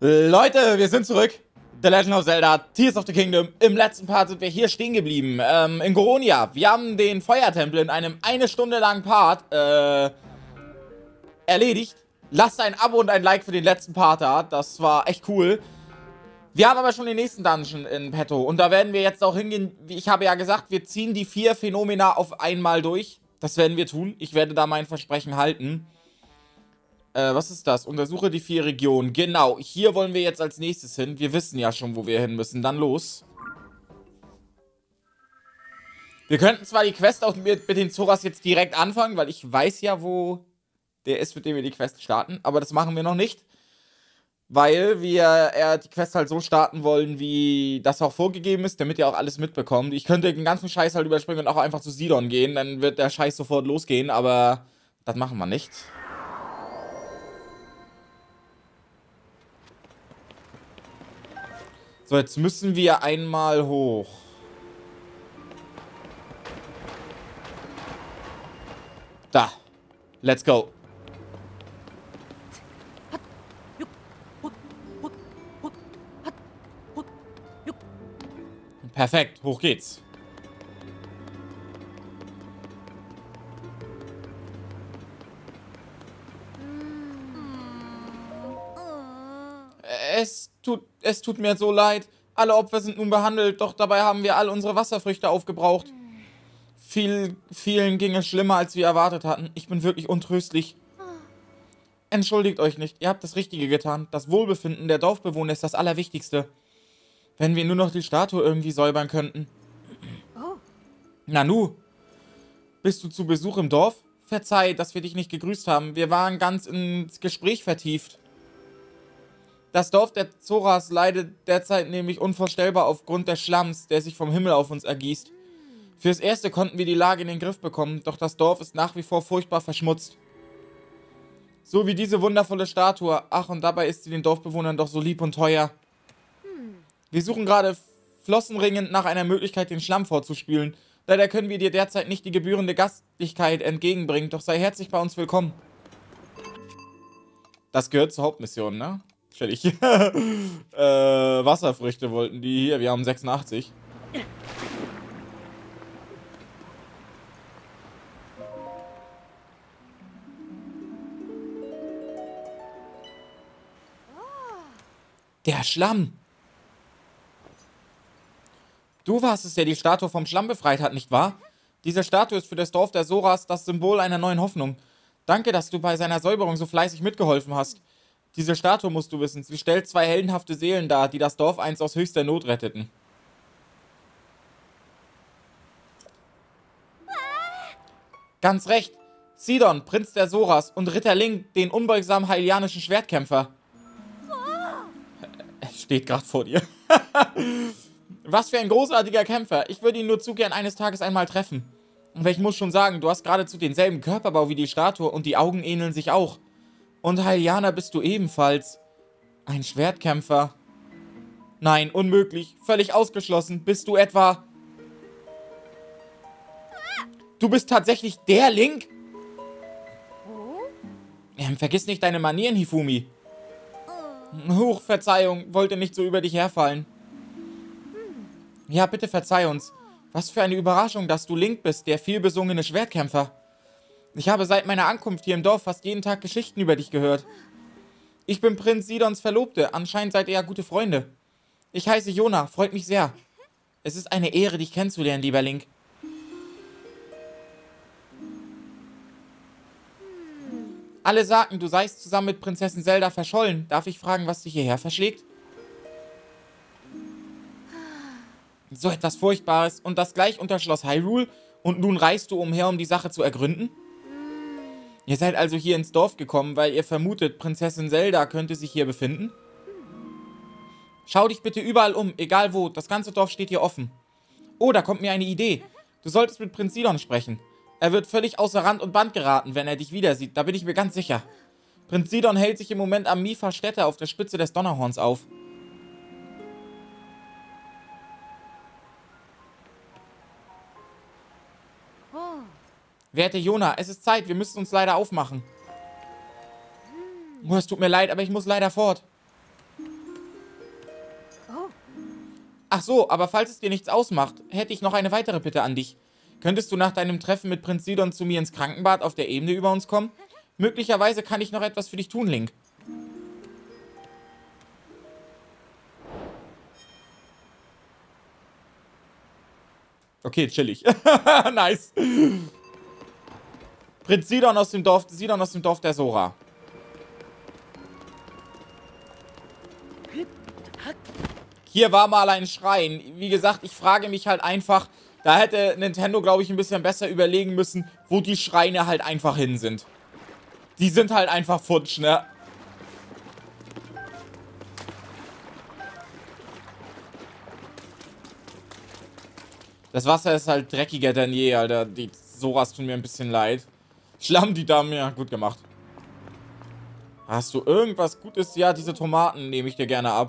Leute, wir sind zurück. The Legend of Zelda, Tears of the Kingdom. Im letzten Part sind wir hier stehen geblieben. In Goronia. Wir haben den Feuertempel in einem 1 Stunde langen Part erledigt. Lasst ein Abo und ein Like für den letzten Part da. Das war echt cool. Wir haben aber schon den nächsten Dungeon in petto. Und da werden wir jetzt auch hingehen. Wie ich habe ja gesagt, wir ziehen die 4 Phänomena auf einmal durch. Das werden wir tun. Ich werde da mein Versprechen halten. Was ist das? Untersuche die 4 Regionen. Genau, hier wollen wir jetzt als nächstes hin. Wir wissen ja schon, wo wir hin müssen. Dann los. Wir könnten zwar die Quest auch mit den Zoras jetzt direkt anfangen, weil ich weiß ja, wo der ist, mit dem wir die Quest starten. Aber das machen wir noch nicht. Weil wir die Quest halt so starten wollen, wie das auch vorgegeben ist, damit ihr auch alles mitbekommt. Ich könnte den ganzen Scheiß halt überspringen und auch einfach zu Sidon gehen. Dann wird der Scheiß sofort losgehen, aber das machen wir nicht. So, jetzt müssen wir einmal hoch. Da. Let's go. Perfekt, hoch geht's. Es tut mir so leid. Alle Opfer sind nun behandelt, doch dabei haben wir all unsere Wasserfrüchte aufgebraucht. Vielen ging es schlimmer, als wir erwartet hatten. Ich bin wirklich untröstlich. Entschuldigt euch nicht, ihr habt das Richtige getan. Das Wohlbefinden der Dorfbewohner ist das Allerwichtigste. Wenn wir nur noch die Statue irgendwie säubern könnten. Nanu, bist du zu Besuch im Dorf? Verzeih, dass wir dich nicht gegrüßt haben. Wir waren ganz ins Gespräch vertieft. Das Dorf der Zoras leidet derzeit nämlich unvorstellbar aufgrund des Schlamms, der sich vom Himmel auf uns ergießt. Fürs Erste konnten wir die Lage in den Griff bekommen, doch das Dorf ist nach wie vor furchtbar verschmutzt. So wie diese wundervolle Statue. Ach, und dabei ist sie den Dorfbewohnern doch so lieb und teuer. Wir suchen gerade flossenringend nach einer Möglichkeit, den Schlamm vorzuspülen. Leider können wir dir derzeit nicht die gebührende Gastlichkeit entgegenbringen, doch sei herzlich bei uns willkommen. Das gehört zur Hauptmission, ne? Stell Wasserfrüchte wollten die hier. Wir haben 86. Der Schlamm. Du warst es, der die Statue vom Schlamm befreit hat, nicht wahr? Diese Statue ist für das Dorf der Zoras das Symbol einer neuen Hoffnung. Danke, dass du bei seiner Säuberung so fleißig mitgeholfen hast. Diese Statue, musst du wissen, sie stellt 2 heldenhafte Seelen dar, die das Dorf einst aus höchster Not retteten. Ganz recht. Sidon, Prinz der Zoras, und Ritter Link, den unbeugsamen hylianischen Schwertkämpfer. Er steht gerade vor dir. Was für ein großartiger Kämpfer. Ich würde ihn nur zu gern eines Tages einmal treffen. Aber ich muss schon sagen, du hast geradezu denselben Körperbau wie die Statue und die Augen ähneln sich auch. Und Hylianer bist du ebenfalls. Ein Schwertkämpfer. Nein, unmöglich. Völlig ausgeschlossen. Bist du etwa... Du bist tatsächlich der Link? Vergiss nicht deine Manieren, Hifumi. Huch, Verzeihung. Wollte nicht so über dich herfallen. Ja, bitte verzeih uns. Was für eine Überraschung, dass du Link bist, der vielbesungene Schwertkämpfer. Ich habe seit meiner Ankunft hier im Dorf fast jeden Tag Geschichten über dich gehört. Ich bin Prinz Sidons Verlobte. Anscheinend seid ihr ja gute Freunde. Ich heiße Yona. Freut mich sehr. Es ist eine Ehre, dich kennenzulernen, lieber Link. Alle sagten, du seist zusammen mit Prinzessin Zelda verschollen. Darf ich fragen, was dich hierher verschlägt? So etwas Furchtbares. Und das gleich unter Schloss Hyrule? Und nun reist du umher, um die Sache zu ergründen? Ihr seid also hier ins Dorf gekommen, weil ihr vermutet, Prinzessin Zelda könnte sich hier befinden? Schau dich bitte überall um, egal wo. Das ganze Dorf steht hier offen. Oh, da kommt mir eine Idee. Du solltest mit Prinz Sidon sprechen. Er wird völlig außer Rand und Band geraten, wenn er dich wieder sieht. Da bin ich mir ganz sicher. Prinz Sidon hält sich im Moment am Mifar Stätte auf der Spitze des Donnerhorns auf. Werte Yona, es ist Zeit, wir müssen uns leider aufmachen. Oh, es tut mir leid, aber ich muss leider fort. Ach so, aber falls es dir nichts ausmacht, hätte ich noch eine weitere Bitte an dich. Könntest du nach deinem Treffen mit Prinz Sidon zu mir ins Krankenbad auf der Ebene über uns kommen? Möglicherweise kann ich noch etwas für dich tun, Link. Okay, chillig. Nice. Prinz Sidon aus dem Dorf der Sora. Hier war mal ein Schrein. Wie gesagt, ich frage mich halt einfach, da hätte Nintendo, glaube ich, ein bisschen besser überlegen müssen, wo die Schreine halt einfach hin sind. Die sind halt einfach futsch, ne? Das Wasser ist halt dreckiger denn je, Alter. Die Soras tun mir ein bisschen leid. Schlamm, die Damen, ja, gut gemacht. Hast du irgendwas Gutes? Ja, diese Tomaten nehme ich dir gerne ab.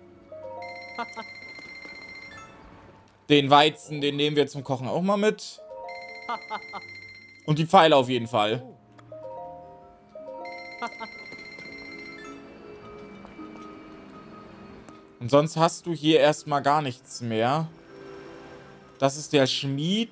Den Weizen, den nehmen wir zum Kochen auch mal mit. Und die Pfeile auf jeden Fall. Und sonst hast du hier erstmal gar nichts mehr. Das ist der Schmied.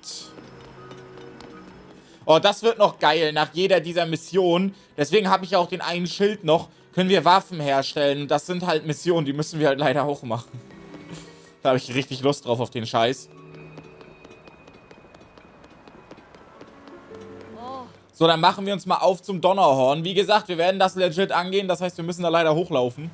Oh, das wird noch geil nach jeder dieser Missionen. Deswegen habe ich auch den einen Schild noch. Können wir Waffen herstellen. Das sind halt Missionen, die müssen wir halt leider auch machen. Da habe ich richtig Lust drauf auf den Scheiß. So, dann machen wir uns mal auf zum Donnerhorn. Wie gesagt, wir werden das legit angehen. Das heißt, wir müssen da leider hochlaufen.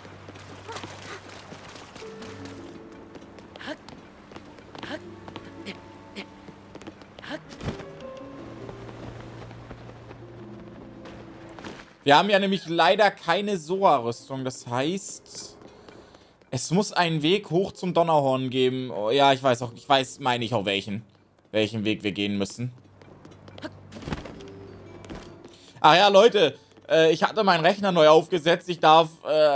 Wir haben ja nämlich leider keine Sora-Rüstung. Das heißt, es muss einen Weg hoch zum Donnerhorn geben. Oh, ja, ich weiß, meine ich auch welchen Weg wir gehen müssen. Ach ja, Leute, ich hatte meinen Rechner neu aufgesetzt. Ich darf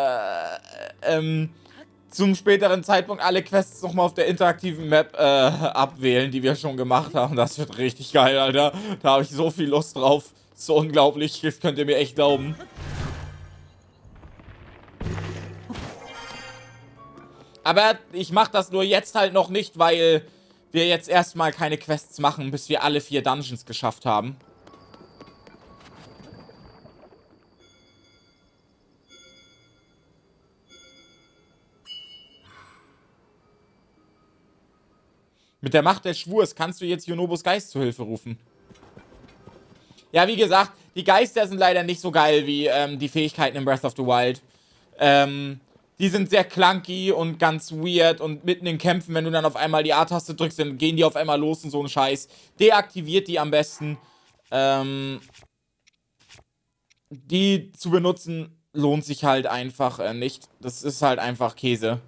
zum späteren Zeitpunkt alle Quests nochmal auf der interaktiven Map abwählen, die wir schon gemacht haben. Das wird richtig geil, Alter. Da habe ich so viel Lust drauf. So unglaublich, das könnt ihr mir echt glauben. Aber ich mache das nur jetzt halt noch nicht, weil wir jetzt erstmal keine Quests machen, bis wir alle 4 Dungeons geschafft haben. Mit der Macht des Schwurs kannst du jetzt Yunobos Geist zu Hilfe rufen. Ja, wie gesagt, die Geister sind leider nicht so geil wie die Fähigkeiten in Breath of the Wild. Die sind sehr clunky und ganz weird und mitten in Kämpfen, wenn du dann auf einmal die A-Taste drückst, dann gehen die auf einmal los und so ein Scheiß. Deaktiviert die am besten. Die zu benutzen lohnt sich halt einfach nicht. Das ist halt einfach Käse.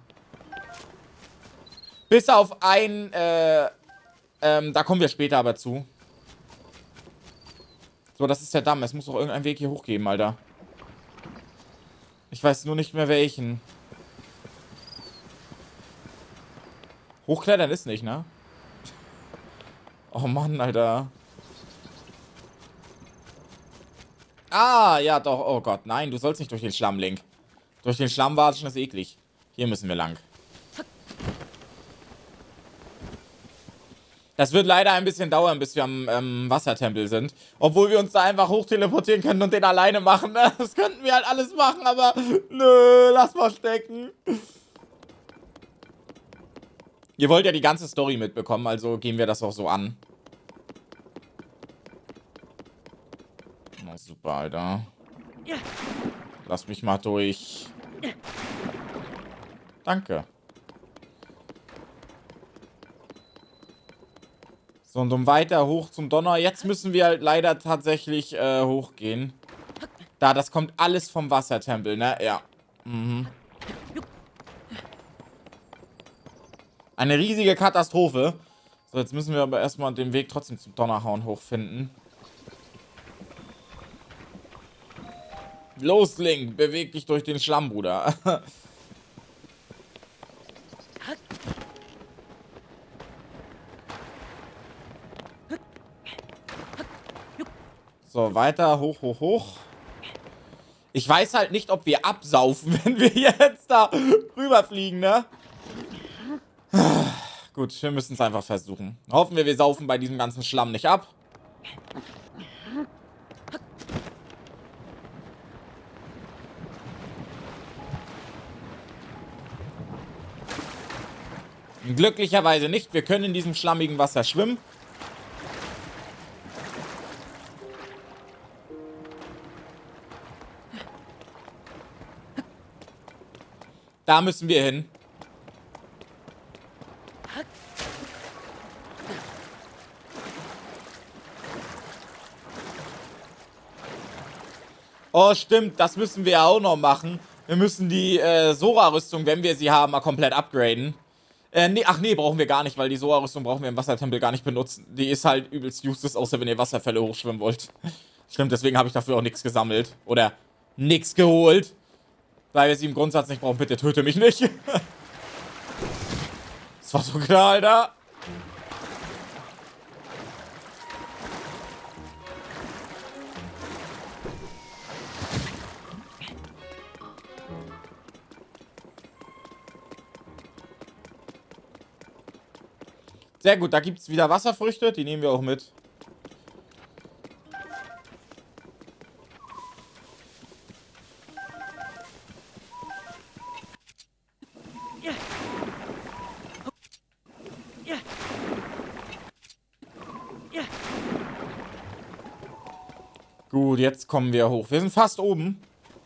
Bis auf ein, da kommen wir später aber zu. So, das ist der Damm. Es muss doch irgendeinen Weg hier hochgeben, Alter. Ich weiß nur nicht mehr welchen. Hochklettern ist nicht, ne? Oh Mann, Alter. Ah, ja doch. Oh Gott, nein, du sollst nicht durch den Schlamm, Link. Durch den Schlamm watschen ist eklig. Hier müssen wir lang. Das wird leider ein bisschen dauern, bis wir am Wassertempel sind. Obwohl wir uns da einfach hoch teleportieren können und den alleine machen. Ne? Das könnten wir halt alles machen, aber nö, lass mal stecken. Ihr wollt ja die ganze Story mitbekommen, also gehen wir das auch so an. Na super, Alter. Lass mich mal durch. Danke. So, und um weiter hoch zum Donner. Jetzt müssen wir halt leider tatsächlich hochgehen. Da, das kommt alles vom Wassertempel, ne? Ja. Mhm. Eine riesige Katastrophe. So, jetzt müssen wir aber erstmal den Weg trotzdem zum Donnerhorn hochfinden. Los, Link, beweg dich durch den Schlamm, Bruder. So, weiter, hoch, hoch, hoch. Ich weiß halt nicht, ob wir absaufen, wenn wir jetzt da rüberfliegen, ne? Gut, wir müssen es einfach versuchen. Hoffen wir saufen bei diesem ganzen Schlamm nicht ab. Glücklicherweise nicht. Wir können in diesem schlammigen Wasser schwimmen. Da müssen wir hin. Oh, stimmt. Das müssen wir ja auch noch machen. Wir müssen die Sora-Rüstung, wenn wir sie haben, mal komplett upgraden. Nee, ach nee, brauchen wir gar nicht, weil die Sora-Rüstung brauchen wir im Wassertempel gar nicht benutzen. Die ist halt übelst useless, außer wenn ihr Wasserfälle hochschwimmen wollt. Stimmt, deswegen habe ich dafür auch nichts gesammelt. Oder nichts geholt. Weil wir sie im Grundsatz nicht brauchen. Bitte töte mich nicht. Das war so klar, Alter. Sehr gut, da gibt es wieder Wasserfrüchte. Die nehmen wir auch mit. Gut, jetzt kommen wir hoch. Wir sind fast oben.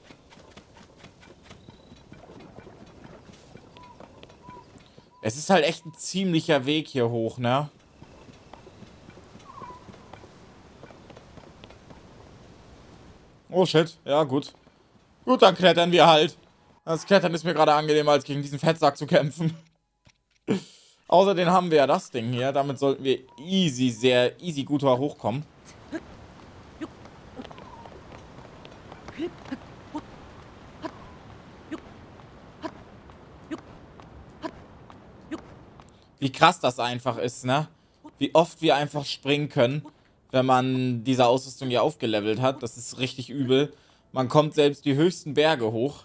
Es ist halt echt ein ziemlicher Weg hier hoch, ne? Oh shit, ja gut. Gut, dann klettern wir halt. Das Klettern ist mir gerade angenehmer, als gegen diesen Fettsack zu kämpfen. Außerdem haben wir ja das Ding hier. Damit sollten wir easy, sehr easy gut hochkommen. Wie krass das einfach ist, ne? Wie oft wir einfach springen können, wenn man diese Ausrüstung hier aufgelevelt hat. Das ist richtig übel. Man kommt selbst die höchsten Berge hoch.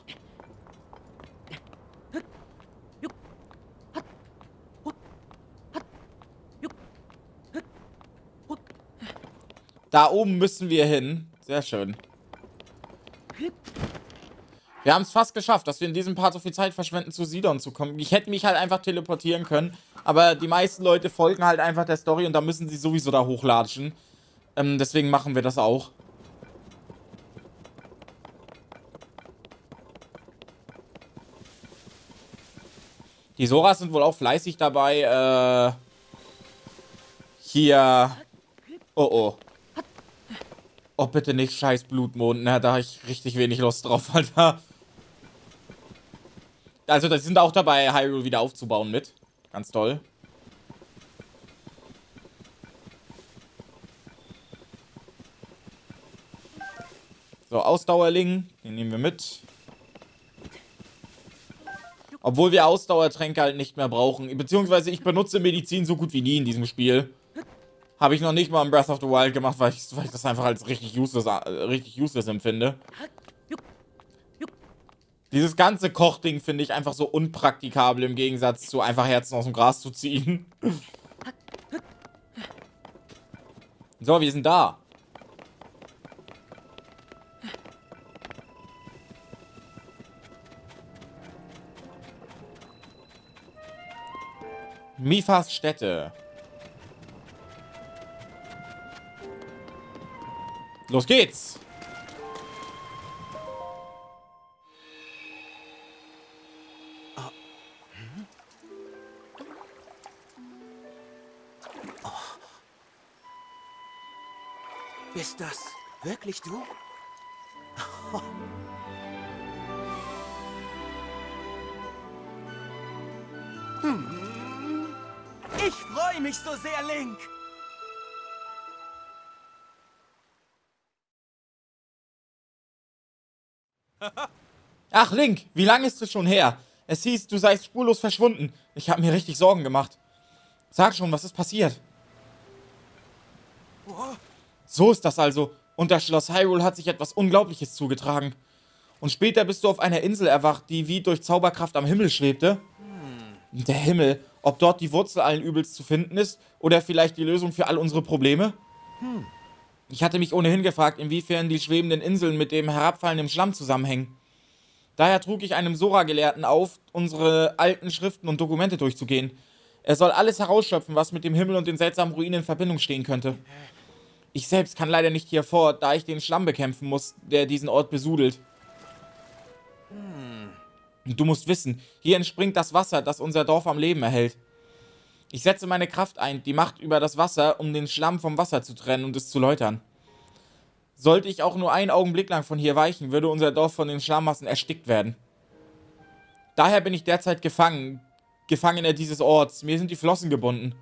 Da oben müssen wir hin. Sehr schön. Wir haben es fast geschafft, dass wir in diesem Part so viel Zeit verschwenden, zu Sidon zu kommen. Ich hätte mich halt einfach teleportieren können, aber die meisten Leute folgen halt einfach der Story und da müssen sie sowieso da hochlatschen. Deswegen machen wir das auch. Die Soras sind wohl auch fleißig dabei, hier... Oh, oh. Oh, bitte nicht scheiß Blutmond, ne? Da habe ich richtig wenig Lust drauf, Alter. Also, die sind auch dabei, Hyrule wieder aufzubauen mit. Ganz toll. So, Ausdauerling. Den nehmen wir mit. Obwohl wir Ausdauertränke halt nicht mehr brauchen. Beziehungsweise ich benutze Medizin so gut wie nie in diesem Spiel. Habe ich noch nicht mal in Breath of the Wild gemacht, weil ich das einfach als richtig useless empfinde. Dieses ganze Kochding finde ich einfach so unpraktikabel im Gegensatz zu einfach Herzen aus dem Gras zu ziehen. So, wir sind da. Mifas Stätte. Los geht's! Bist das wirklich du? Ich freue mich so sehr, Link! Ach, Link, wie lange ist es schon her? Es hieß, du seist spurlos verschwunden. Ich habe mir richtig Sorgen gemacht. Sag schon, was ist passiert? So ist das also. Unter Schloss Hyrule hat sich etwas Unglaubliches zugetragen. Und später bist du auf einer Insel erwacht, die wie durch Zauberkraft am Himmel schwebte. Der Himmel. Ob dort die Wurzel allen Übels zu finden ist oder vielleicht die Lösung für all unsere Probleme? Ich hatte mich ohnehin gefragt, inwiefern die schwebenden Inseln mit dem herabfallenden Schlamm zusammenhängen. Daher trug ich einem Sora-Gelehrten auf, unsere alten Schriften und Dokumente durchzugehen. Er soll alles herausschöpfen, was mit dem Himmel und den seltsamen Ruinen in Verbindung stehen könnte. Ich selbst kann leider nicht hier vor, da ich den Schlamm bekämpfen muss, der diesen Ort besudelt. Du musst wissen, hier entspringt das Wasser, das unser Dorf am Leben erhält. Ich setze meine Kraft ein, die Macht über das Wasser, um den Schlamm vom Wasser zu trennen und es zu läutern. Sollte ich auch nur einen Augenblick lang von hier weichen, würde unser Dorf von den Schlammmassen erstickt werden. Daher bin ich derzeit Gefangener dieses Orts. Mir sind die Flossen gebunden.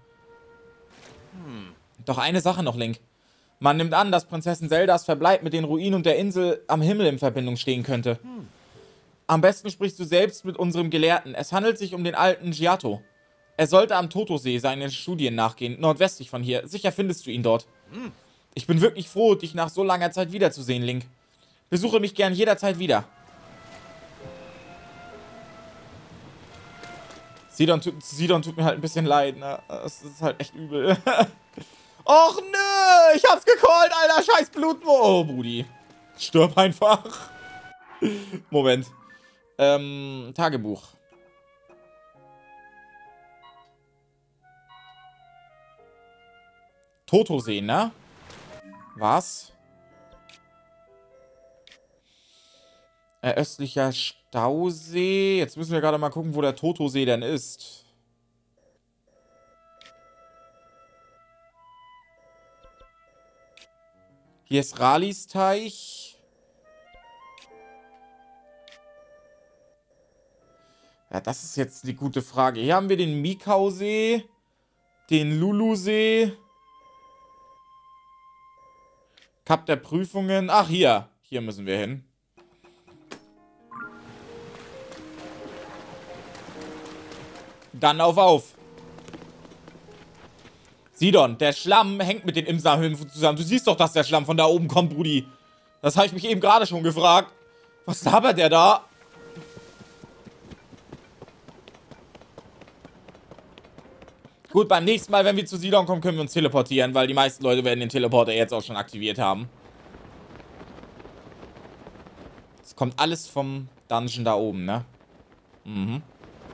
Doch eine Sache noch, Link. Man nimmt an, dass Prinzessin Zeldas Verbleib mit den Ruinen und der Insel am Himmel in Verbindung stehen könnte. Am besten sprichst du selbst mit unserem Gelehrten. Es handelt sich um den alten Giotto. Er sollte am Totosee seinen Studien nachgehen, nordwestlich von hier. Sicher findest du ihn dort. Ich bin wirklich froh, dich nach so langer Zeit wiederzusehen, Link. Besuche mich gern jederzeit wieder. Sidon tut mir halt ein bisschen leid, ne? Das ist halt echt übel. Och nö, ich hab's gecallt, Alter, scheiß Blutmo. Oh, Brudi. Stirb einfach. Moment. Tagebuch. Totosee, ne? Was? Östlicher Stausee. Jetzt müssen wir gerade mal gucken, wo der Totosee denn ist. Hier ist Ralis Teich. Ja, das ist jetzt die gute Frage. Hier haben wir den Mikausee, den Lulusee, Kap der Prüfungen. Ach, hier. Hier müssen wir hin. Dann auf. Sidon, der Schlamm hängt mit den Imsa-Höhlen zusammen. Du siehst doch, dass der Schlamm von da oben kommt, Brudi. Das habe ich mich eben gerade schon gefragt. Was labert der da? Gut, beim nächsten Mal, wenn wir zu Sidon kommen, können wir uns teleportieren, weil die meisten Leute werden den Teleporter jetzt auch schon aktiviert haben. Es kommt alles vom Dungeon da oben, ne? Mhm.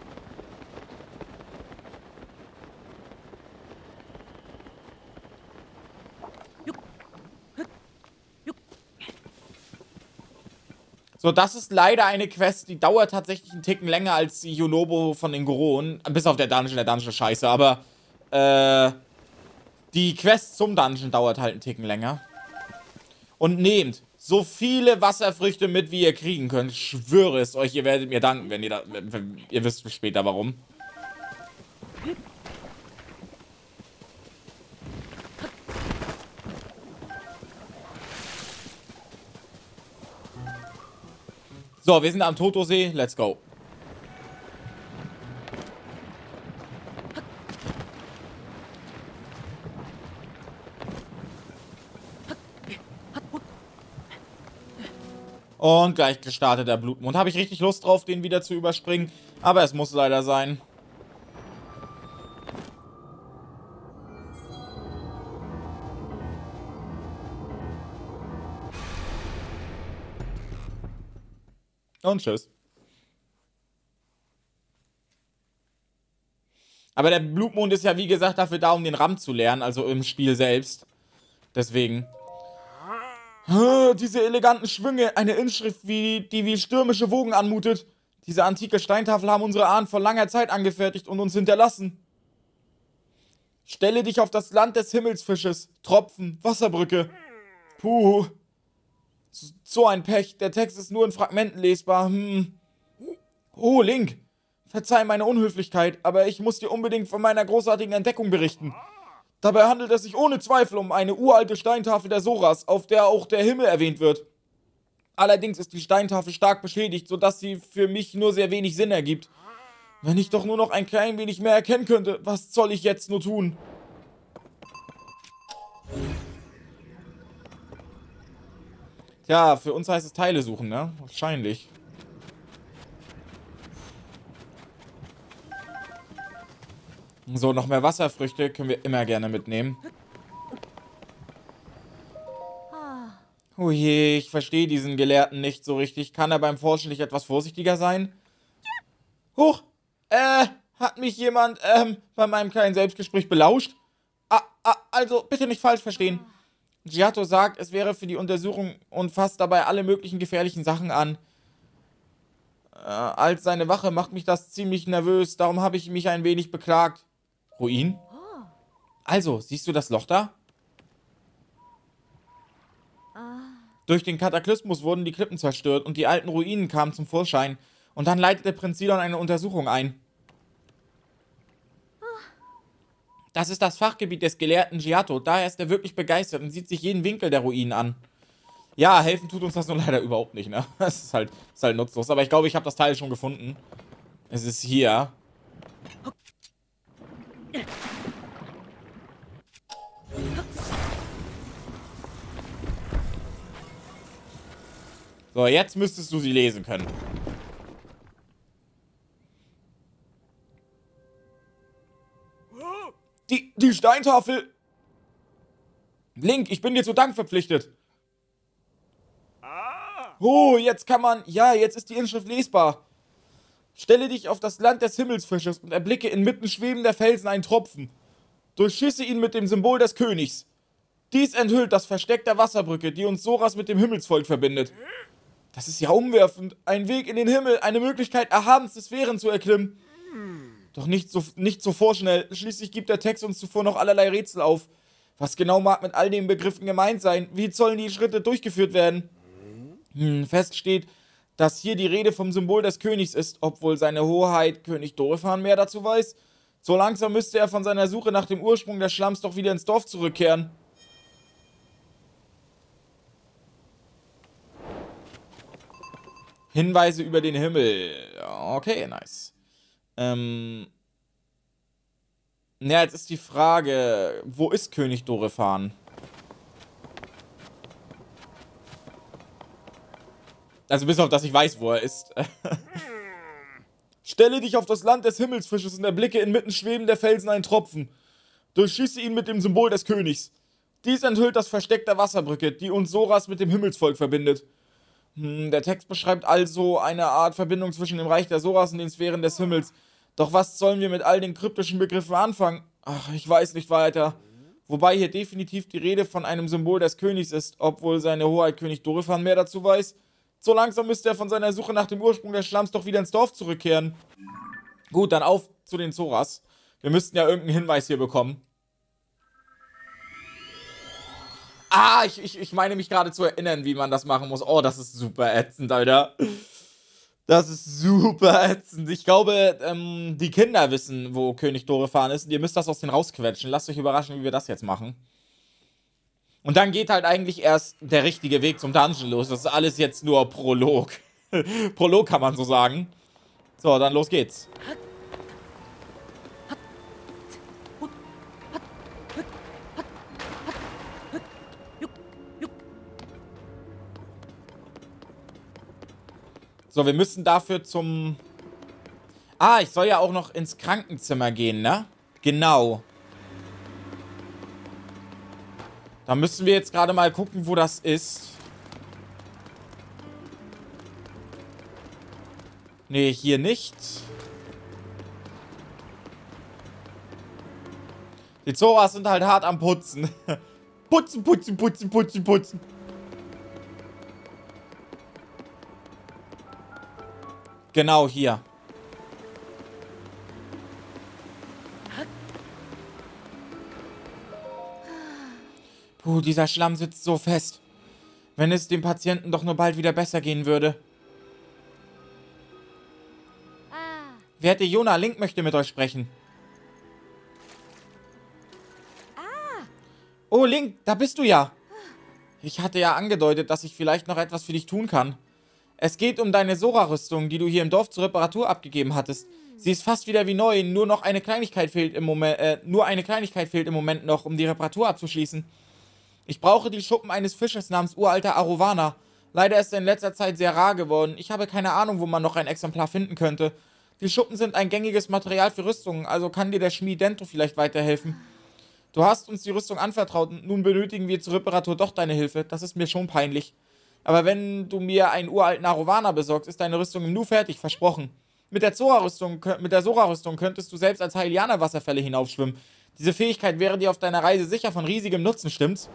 So, das ist leider eine Quest, die dauert tatsächlich einen Ticken länger als die Yunobo von den Goron. Bis auf der Dungeon ist scheiße, aber die Quest zum Dungeon dauert halt einen Ticken länger. Und nehmt so viele Wasserfrüchte mit, wie ihr kriegen könnt. Ich schwöre es euch, ihr werdet mir danken, wenn ihr wisst später warum. So, wir sind am Totosee. Let's go. Und gleich gestartet der Blutmond. Habe ich richtig Lust drauf, den wieder zu überspringen. Aber es muss leider sein. Und tschüss. Aber der Blutmond ist ja wie gesagt dafür da, um den Ram zu lernen. Also im Spiel selbst. Deswegen. Diese eleganten Schwünge, eine Inschrift, die wie stürmische Wogen anmutet. Diese antike Steintafel haben unsere Ahnen vor langer Zeit angefertigt und uns hinterlassen. Stelle dich auf das Land des Himmelsfisches. Tropfen, Wasserbrücke. Puh. So ein Pech. Der Text ist nur in Fragmenten lesbar. Oh, Link. Verzeih meine Unhöflichkeit, aber ich muss dir unbedingt von meiner großartigen Entdeckung berichten. Dabei handelt es sich ohne Zweifel um eine uralte Steintafel der Soras, auf der auch der Himmel erwähnt wird. Allerdings ist die Steintafel stark beschädigt, sodass sie für mich nur sehr wenig Sinn ergibt. Wenn ich doch nur noch ein klein wenig mehr erkennen könnte, was soll ich jetzt nur tun? Tja, für uns heißt es Teile suchen, ne? Wahrscheinlich. So, noch mehr Wasserfrüchte können wir immer gerne mitnehmen. Oh je, ich verstehe diesen Gelehrten nicht so richtig. Kann er beim Forschen nicht etwas vorsichtiger sein? Huch, hat mich jemand, bei meinem kleinen Selbstgespräch belauscht? Also, bitte nicht falsch verstehen. Giotto sagt, es wäre für die Untersuchung und fasst dabei alle möglichen gefährlichen Sachen an. Als seine Wache macht mich das ziemlich nervös, darum habe ich mich ein wenig beklagt. Ruin? Also, siehst du das Loch da? Durch den Kataklysmus wurden die Klippen zerstört und die alten Ruinen kamen zum Vorschein. Und dann leitete Prinz Sidon eine Untersuchung ein. Das ist das Fachgebiet des Gelehrten Giotto. Daher ist er wirklich begeistert und sieht sich jeden Winkel der Ruinen an. Ja, helfen tut uns das nur leider überhaupt nicht, ne? Das ist halt nutzlos. Aber ich glaube, ich habe das Teil schon gefunden. Es ist hier. So, jetzt müsstest du sie lesen können. Die Steintafel. Link, ich bin dir zu Dank verpflichtet. Oh, jetzt kann man... Ja, jetzt ist die Inschrift lesbar. Stelle dich auf das Land des Himmelsfisches und erblicke inmitten schwebender Felsen einen Tropfen. Durchschieße ihn mit dem Symbol des Königs. Dies enthüllt das Versteck der Wasserbrücke, die uns Soras mit dem Himmelsvolk verbindet. Das ist ja umwerfend. Ein Weg in den Himmel, eine Möglichkeit, erhabenste Sphären zu erklimmen. Doch nicht so vorschnell. Schließlich gibt der Text uns zuvor noch allerlei Rätsel auf. Was genau mag mit all den Begriffen gemeint sein? Wie sollen die Schritte durchgeführt werden? Fest steht, dass hier die Rede vom Symbol des Königs ist, obwohl seine Hoheit König Dorephan mehr dazu weiß. So langsam müsste er von seiner Suche nach dem Ursprung des Schlamms doch wieder ins Dorf zurückkehren. Hinweise über den Himmel. Okay, nice. Ja, jetzt ist die Frage, wo ist König Dorephan? Also bis auf, dass ich weiß, wo er ist. Stelle dich auf das Land des Himmelsfisches und erblicke inmitten schwebender Felsen einen Tropfen. Durchschieße ihn mit dem Symbol des Königs. Dies enthüllt das Versteck der Wasserbrücke, die uns Soras mit dem Himmelsvolk verbindet. Der Text beschreibt also eine Art Verbindung zwischen dem Reich der Soras und den Sphären des Himmels. Doch was sollen wir mit all den kryptischen Begriffen anfangen? Ach, ich weiß nicht weiter. Wobei hier definitiv die Rede von einem Symbol des Königs ist, obwohl seine Hoheit König Dorephan mehr dazu weiß. So langsam müsste er von seiner Suche nach dem Ursprung des Schlamms doch wieder ins Dorf zurückkehren. Gut, dann auf zu den Zoras. Wir müssten ja irgendeinen Hinweis hier bekommen. Ah, ich meine mich gerade zu erinnern, wie man das machen muss. Oh, das ist super ätzend, Alter. Das ist super ätzend. Ich glaube, die Kinder wissen, wo König Dorephan ist. Und ihr müsst das aus denen rausquetschen. Lasst euch überraschen, wie wir das jetzt machen. Und dann geht halt eigentlich erst der richtige Weg zum Dungeon los. Das ist alles jetzt nur Prolog. Prolog kann man so sagen. So, dann los geht's. So, wir müssen dafür zum... Ah, ich soll ja auch noch ins Krankenzimmer gehen, ne? Genau. Da müssen wir jetzt gerade mal gucken, wo das ist. Nee, hier nicht. Die Zoras sind halt hart am Putzen. Putzen, putzen, putzen, putzen, putzen. Genau hier. Puh, dieser Schlamm sitzt so fest. Wenn es dem Patienten doch nur bald wieder besser gehen würde. Werte Jona, Link möchte mit euch sprechen. Oh, Link, da bist du ja. Ich hatte ja angedeutet, dass ich vielleicht noch etwas für dich tun kann. Es geht um deine Sora-Rüstung, die du hier im Dorf zur Reparatur abgegeben hattest. Sie ist fast wieder wie neu, nur eine Kleinigkeit fehlt im Moment noch, um die Reparatur abzuschließen. Ich brauche die Schuppen eines Fisches namens Uralter Arovana. Leider ist er in letzter Zeit sehr rar geworden. Ich habe keine Ahnung, wo man noch ein Exemplar finden könnte. Die Schuppen sind ein gängiges Material für Rüstungen, also kann dir der Schmied Dentro vielleicht weiterhelfen. Du hast uns die Rüstung anvertraut und nun benötigen wir zur Reparatur doch deine Hilfe. Das ist mir schon peinlich. Aber wenn du mir einen uralten Arovana besorgst, ist deine Rüstung im Nu fertig, versprochen. Mit der Sora-Rüstung könntest du selbst als Hylianer Wasserfälle hinaufschwimmen. Diese Fähigkeit wäre dir auf deiner Reise sicher von riesigem Nutzen, stimmt's?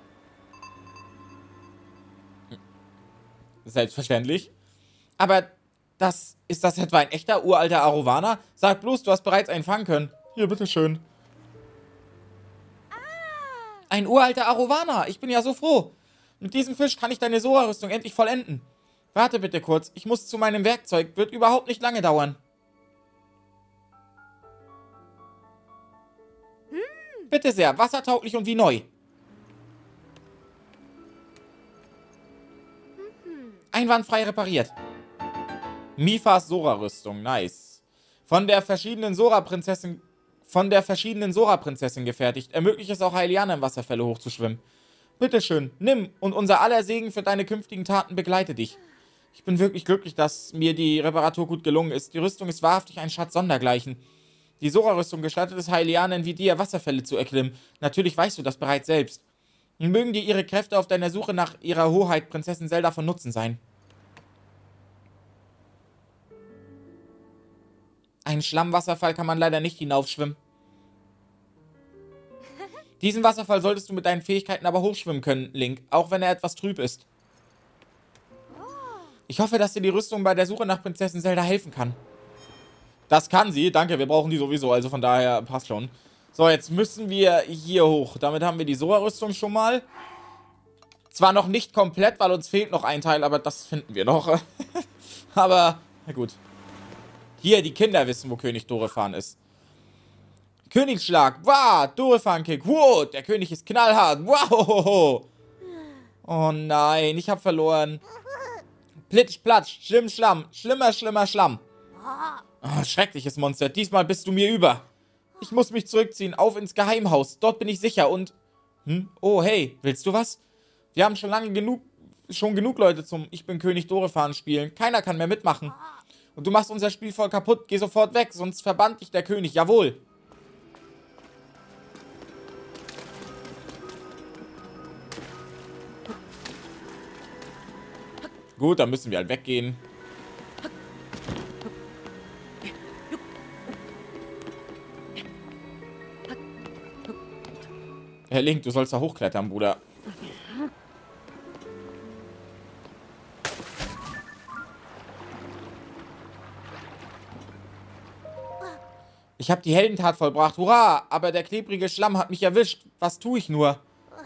Selbstverständlich. Aber ist das etwa ein echter uralter Arovana? Sag bloß, du hast bereits einen fangen können. Hier, bitteschön. Ein uralter Arovana. Ich bin ja so froh. Mit diesem Fisch kann ich deine Sora-Rüstung endlich vollenden. Warte bitte kurz. Ich muss zu meinem Werkzeug. Wird überhaupt nicht lange dauern. Bitte sehr. Wassertauglich und wie neu. Einwandfrei repariert. Mifas Sora-Rüstung. Nice. Von der verschiedenen Sora-Prinzessin gefertigt. Ermöglicht es auch Hylianer im Wasserfälle hochzuschwimmen. Bitteschön, nimm und unser aller Segen für deine künftigen Taten begleite dich. Ich bin wirklich glücklich, dass mir die Reparatur gut gelungen ist. Die Rüstung ist wahrhaftig ein Schatz sondergleichen. Die Sora-Rüstung gestattet es Hylianern wie dir, Wasserfälle zu erklimmen. Natürlich weißt du das bereits selbst. Mögen dir ihre Kräfte auf deiner Suche nach ihrer Hoheit Prinzessin Zelda von Nutzen sein. Einen Schlammwasserfall kann man leider nicht hinaufschwimmen. Diesen Wasserfall solltest du mit deinen Fähigkeiten aber hochschwimmen können, Link, auch wenn er etwas trüb ist. Ich hoffe, dass dir die Rüstung bei der Suche nach Prinzessin Zelda helfen kann. Das kann sie, danke, wir brauchen die sowieso, also von daher passt schon. So, jetzt müssen wir hier hoch. Damit haben wir die Sora-Rüstung schon mal. Zwar noch nicht komplett, weil uns fehlt noch ein Teil, aber das finden wir noch. Aber, na gut. Hier, die Kinder wissen, wo König Dorephan ist. Königsschlag. Wow, Dorephan-Kick. Wow, der König ist knallhart. Wow. Oh nein, ich habe verloren. Plitsch, platsch, schlimm, schlamm. Schlimmer, schlimmer, Schlamm. Oh, schreckliches Monster. Diesmal bist du mir über. Ich muss mich zurückziehen. Auf ins Geheimhaus. Dort bin ich sicher und... Oh, hey, willst du was? Wir haben schon genug Leute zum Ich bin König Dorephan spielen. Keiner kann mehr mitmachen. Und du machst unser Spiel voll kaputt. Geh sofort weg, sonst verbannt dich der König. Jawohl. Gut, dann müssen wir halt weggehen. Herr Link, du sollst da hochklettern, Bruder. Ich habe die Heldentat vollbracht. Hurra! Aber der klebrige Schlamm hat mich erwischt. Was tue ich nur?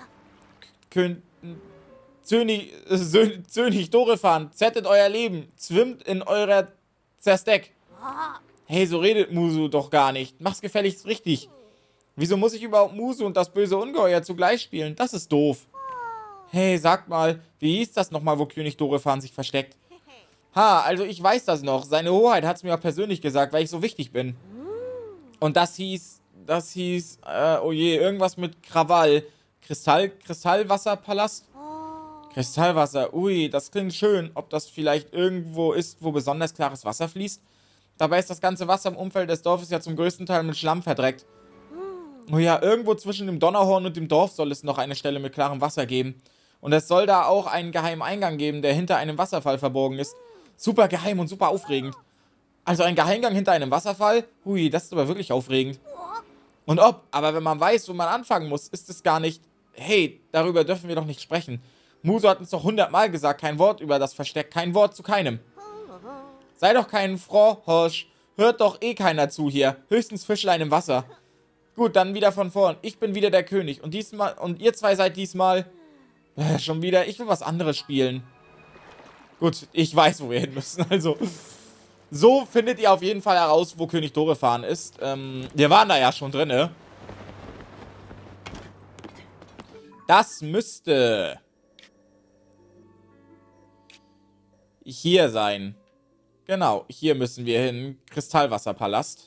König Dorephan, zettet euer Leben. Zwimmt in eurer Zersteck. Hey, so redet Musu doch gar nicht. Mach's gefälligst richtig. Wieso muss ich überhaupt Musu und das böse Ungeheuer zugleich spielen? Das ist doof. Hey, sagt mal, wie hieß das nochmal, wo König Dorephan sich versteckt? Ha, also ich weiß das noch. Seine Hoheit hat es mir auch persönlich gesagt, weil ich so wichtig bin. Und das hieß, oh je, irgendwas mit Krawall. Kristallwasserpalast? Kristallwasser, ui, das klingt schön. Ob das vielleicht irgendwo ist, wo besonders klares Wasser fließt? Dabei ist das ganze Wasser im Umfeld des Dorfes ja zum größten Teil mit Schlamm verdreckt. Oh ja, irgendwo zwischen dem Donnerhorn und dem Dorf soll es noch eine Stelle mit klarem Wasser geben. Und es soll da auch einen geheimen Eingang geben, der hinter einem Wasserfall verborgen ist. Super geheim und super aufregend. Also ein Geheimgang hinter einem Wasserfall? Hui, das ist aber wirklich aufregend. Und aber wenn man weiß, wo man anfangen muss, ist es gar nicht... Hey, darüber dürfen wir doch nicht sprechen. Musu hat uns doch 100-mal gesagt, kein Wort über das Versteck, kein Wort zu keinem. Sei doch kein Frohhorsch. Hört doch eh keiner zu hier. Höchstens Fischlein im Wasser. Gut, dann wieder von vorn. Ich bin wieder der König. Und ihr zwei seid diesmal... schon wieder, ich will was anderes spielen. Gut, ich weiß, wo wir hin müssen. Also, so findet ihr auf jeden Fall heraus, wo König Dorephan ist. Wir waren da ja schon drin, ne? Das müsste... hier sein. Genau, hier müssen wir hin. Kristallwasserpalast.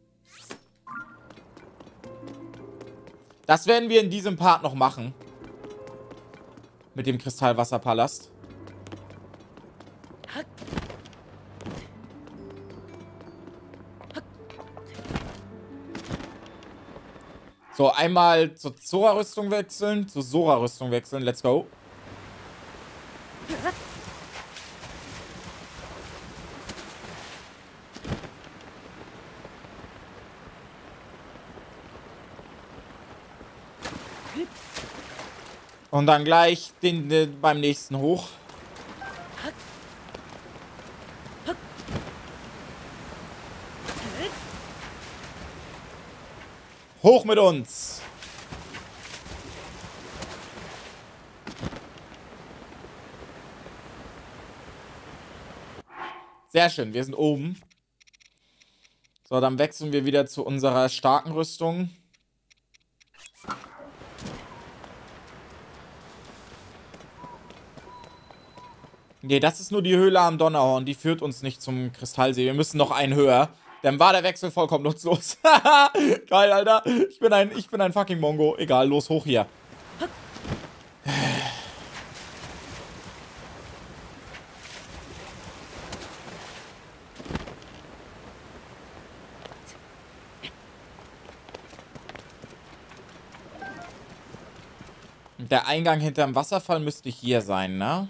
Das werden wir in diesem Part noch machen. Mit dem Kristallwasserpalast. So, einmal zur Zora-Rüstung wechseln, zur Sora-Rüstung wechseln. Let's go. Und dann gleich beim nächsten hoch. Hoch mit uns! Sehr schön, wir sind oben. So, dann wechseln wir wieder zu unserer starken Rüstung. Nee, das ist nur die Höhle am Donnerhorn. Die führt uns nicht zum Kristallsee. Wir müssen noch einen höher. Dann war der Wechsel vollkommen nutzlos. Geil, Alter. Ich bin ein fucking Mongo. Egal, los, hoch hier. Der Eingang hinterm Wasserfall müsste hier sein, ne?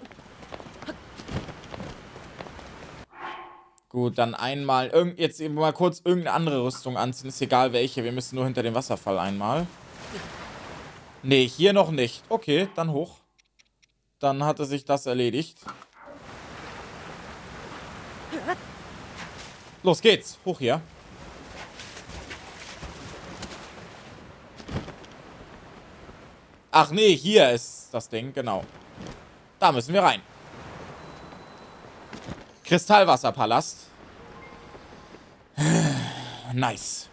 Gut, dann einmal, jetzt eben mal kurz irgendeine andere Rüstung anziehen, ist egal welche, wir müssen nur hinter dem Wasserfall einmal. Nee, hier noch nicht. Okay, dann hoch. Dann hatte sich das erledigt. Los geht's, hoch hier. Ach nee, hier ist das Ding, genau. Da müssen wir rein. Kristallwasserpalast. Nice.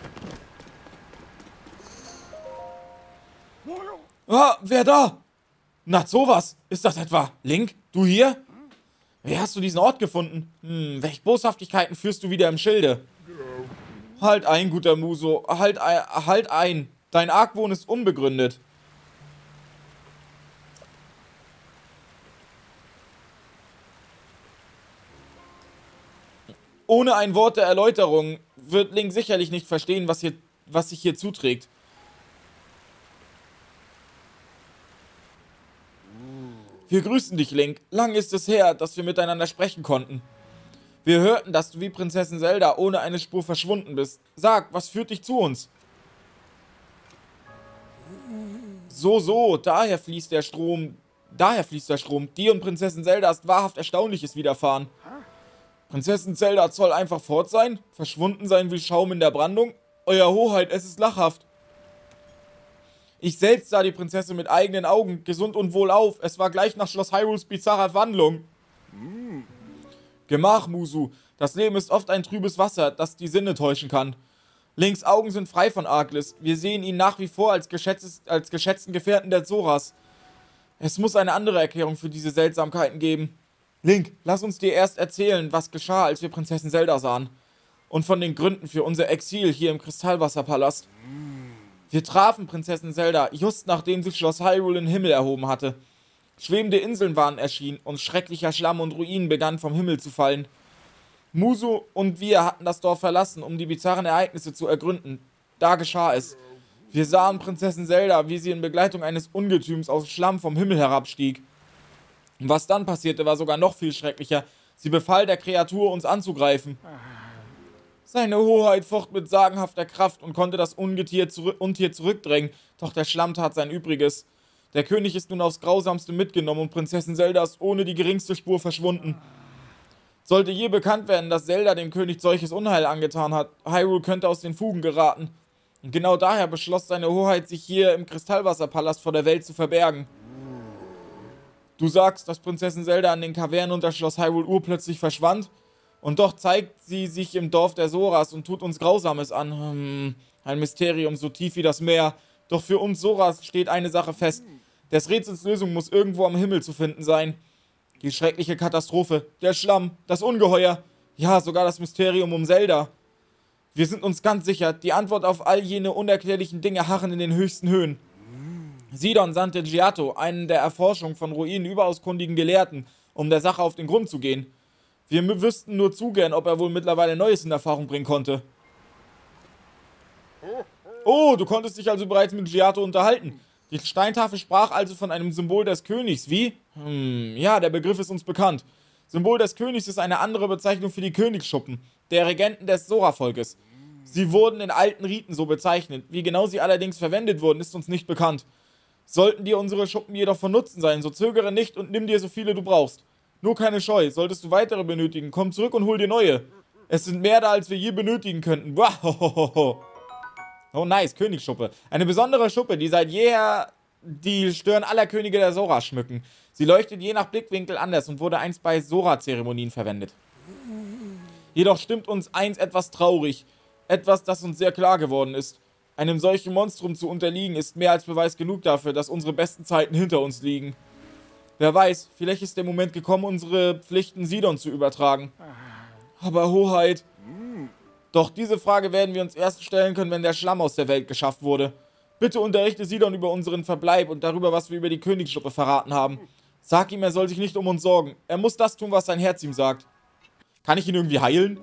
Ah, wer da? Na, sowas. Ist das etwa Link? Du hier? Wie hast du diesen Ort gefunden? Welche Boshaftigkeiten führst du wieder im Schilde? Halt ein, guter Muso. Halt ein. Dein Argwohn ist unbegründet. Ohne ein Wort der Erläuterung wird Link sicherlich nicht verstehen, was sich hier zuträgt. Wir grüßen dich, Link. Lang ist es her, dass wir miteinander sprechen konnten. Wir hörten, dass du wie Prinzessin Zelda ohne eine Spur verschwunden bist. Sag, was führt dich zu uns? So, daher fließt der Strom. Dir und Prinzessin Zelda ist wahrhaft Erstaunliches widerfahren. Prinzessin Zelda soll einfach fort sein? Verschwunden sein wie Schaum in der Brandung? Euer Hoheit, es ist lachhaft. Ich selbst sah die Prinzessin mit eigenen Augen, gesund und wohlauf. Es war gleich nach Schloss Hyrules bizarrer Wandlung. Gemach, Musu. Das Leben ist oft ein trübes Wasser, das die Sinne täuschen kann. Links Augen sind frei von Arglist. Wir sehen ihn nach wie vor als geschätzten Gefährten der Zoras. Es muss eine andere Erklärung für diese Seltsamkeiten geben. Link, lass uns dir erst erzählen, was geschah, als wir Prinzessin Zelda sahen. Und von den Gründen für unser Exil hier im Kristallwasserpalast. Wir trafen Prinzessin Zelda, just nachdem sich Schloss Hyrule in den Himmel erhoben hatte. Schwebende Inseln waren erschienen und schrecklicher Schlamm und Ruinen begannen vom Himmel zu fallen. Musu und wir hatten das Dorf verlassen, um die bizarren Ereignisse zu ergründen. Da geschah es. Wir sahen Prinzessin Zelda, wie sie in Begleitung eines Ungetüms aus Schlamm vom Himmel herabstieg. Und was dann passierte, war sogar noch viel schrecklicher. Sie befahl der Kreatur, uns anzugreifen. Seine Hoheit focht mit sagenhafter Kraft und konnte das Untier zurückdrängen, doch der Schlamm tat sein Übriges. Der König ist nun aufs Grausamste mitgenommen und Prinzessin Zelda ist ohne die geringste Spur verschwunden. Sollte je bekannt werden, dass Zelda dem König solches Unheil angetan hat, Hyrule könnte aus den Fugen geraten. Und genau daher beschloss seine Hoheit, sich hier im Kristallwasserpalast vor der Welt zu verbergen. Du sagst, dass Prinzessin Zelda an den Kavernen unter Schloss Hyrule urplötzlich verschwand? Und doch zeigt sie sich im Dorf der Zoras und tut uns Grausames an. Ein Mysterium so tief wie das Meer. Doch für uns Zoras steht eine Sache fest. Des Rätsels Lösung muss irgendwo am Himmel zu finden sein. Die schreckliche Katastrophe, der Schlamm, das Ungeheuer. Ja, sogar das Mysterium um Zelda. Wir sind uns ganz sicher, die Antwort auf all jene unerklärlichen Dinge harren in den höchsten Höhen. Sidon sandte Giotto, einen der Erforschung von Ruinen überaus kundigen Gelehrten, um der Sache auf den Grund zu gehen. Wir wüssten nur zu gern, ob er wohl mittlerweile Neues in Erfahrung bringen konnte. Oh, du konntest dich also bereits mit Giato unterhalten. Die Steintafel sprach also von einem Symbol des Königs, wie? Ja, der Begriff ist uns bekannt. Symbol des Königs ist eine andere Bezeichnung für die Königsschuppen, der Regenten des Sora-Volkes. Sie wurden in alten Riten so bezeichnet. Wie genau sie allerdings verwendet wurden, ist uns nicht bekannt. Sollten dir unsere Schuppen jedoch von Nutzen sein, so zögere nicht und nimm dir so viele du brauchst. Nur keine Scheu, solltest du weitere benötigen, komm zurück und hol dir neue. Es sind mehr da, als wir je benötigen könnten. Wow. Oh nice, Königsschuppe. Eine besondere Schuppe, die seit jeher die Stirn aller Könige der Sora schmücken. Sie leuchtet je nach Blickwinkel anders und wurde einst bei Sora-Zeremonien verwendet. Jedoch stimmt uns eins etwas traurig. Etwas, das uns sehr klar geworden ist. Einem solchen Monstrum zu unterliegen, ist mehr als Beweis genug dafür, dass unsere besten Zeiten hinter uns liegen. Wer weiß, vielleicht ist der Moment gekommen, unsere Pflichten Sidon zu übertragen. Aber Hoheit... Doch diese Frage werden wir uns erst stellen können, wenn der Schlamm aus der Welt geschafft wurde. Bitte unterrichte Sidon über unseren Verbleib und darüber, was wir über die Königsschuppe verraten haben. Sag ihm, er soll sich nicht um uns sorgen. Er muss das tun, was sein Herz ihm sagt. Kann ich ihn irgendwie heilen?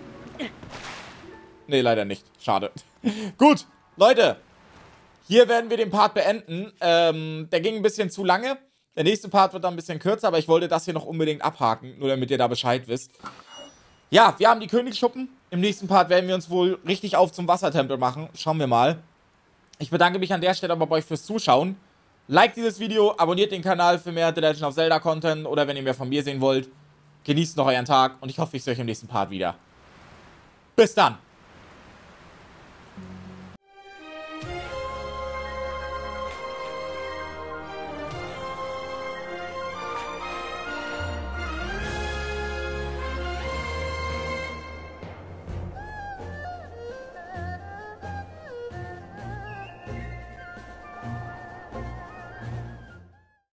Nee, leider nicht. Schade. Gut, Leute. Hier werden wir den Part beenden. Der ging ein bisschen zu lange. Der nächste Part wird dann ein bisschen kürzer, aber ich wollte das hier noch unbedingt abhaken, nur damit ihr da Bescheid wisst. Ja, wir haben die Königsschuppen. Im nächsten Part werden wir uns wohl richtig auf zum Wassertempel machen. Schauen wir mal. Ich bedanke mich an der Stelle aber bei euch fürs Zuschauen. Liked dieses Video, abonniert den Kanal für mehr The Legend of Zelda Content oder wenn ihr mehr von mir sehen wollt. Genießt noch euren Tag und ich hoffe, ich sehe euch im nächsten Part wieder. Bis dann!